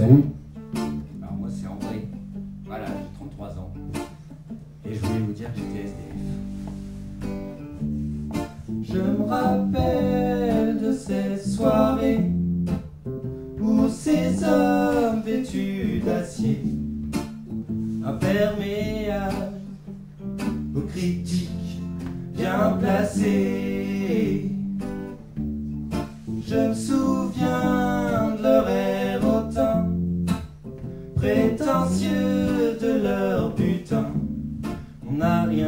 Salut. Alors moi c'est André, voilà, j'ai 33 ans. Et je voulais vous dire que j'étais SDF. Je me rappelle de ces soirées où ces hommes vêtus d'acier, imperméables aux critiques bien placées. Je me souviens de leur air hautain, prétentieux de leur butin. On n'a rien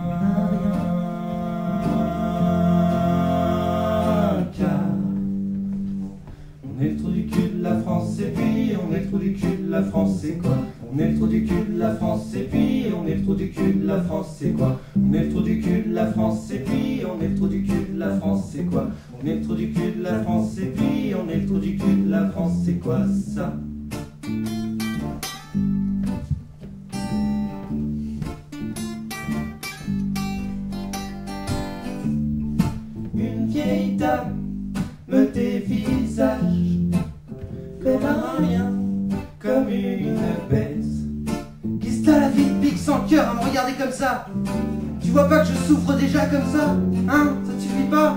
car on est le trou du cul de la France et puis on est le trou du cul de la France, c'est quoi? On est le trou du cul de la France et puis on est le trou du cul de la France, c'est quoi? On est le trou du cul de la France et puis on est le trou du cul de la France, c'est quoi? On est le trou du cul de la France et puis on est le trou du cul de la France, c'est quoi ça? Une vieille dame me dévisage comme un rien, comme une baisse. Qu'est-ce que t'as la vie de pique sans cœur à me regarder comme ça? Tu vois pas que je souffre déjà comme ça? Hein? Ça te suffit pas?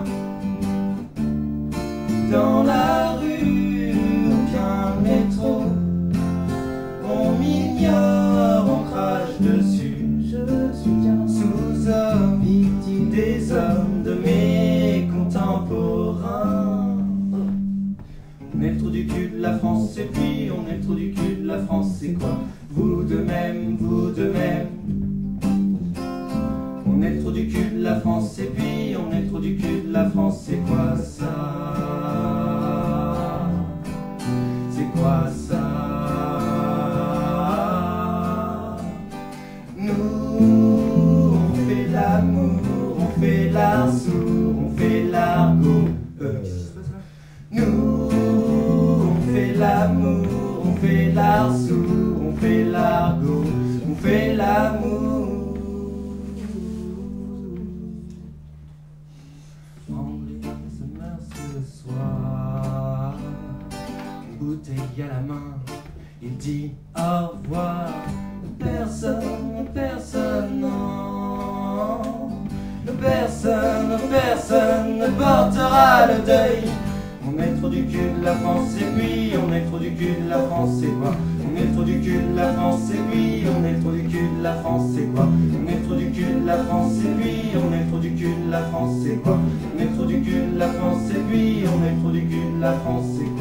Dans la rue ou bien le métro, on m'ignore, on crache dessus. Je suis qu'un sous-homme, victime des hommes de mes contemporains. On est le trou du cul de la France et puis on est le trou du cul de la France, c'est quoi? Vous de même, vous de même. On est le trou du cul de la France et puis on est le trou du cul de la France, c'est quoi ça? C'est quoi ça? Nous, on fait l'amour, on fait l'art sourd, on fait l'argot. Nous, on fait l'amour, on fait l'art sourd, on fait l'argot, on fait l'amour. Anglais se meurt ce soir, une bouteille à la main, il dit au revoir. Personne, personne, non, personne, personne ne portera le deuil. On est trop du cul de la France et puis on est trop du cul de la France, c'est quoi? On est trop du cul de la France et puis on est trop du cul de la France, c'est quoi? On est trop du cul de la France et puis on est trop du cul de la France, c'est quoi? On est trop du cul de la France et puis on est trop du cul de la France, c'est quoi?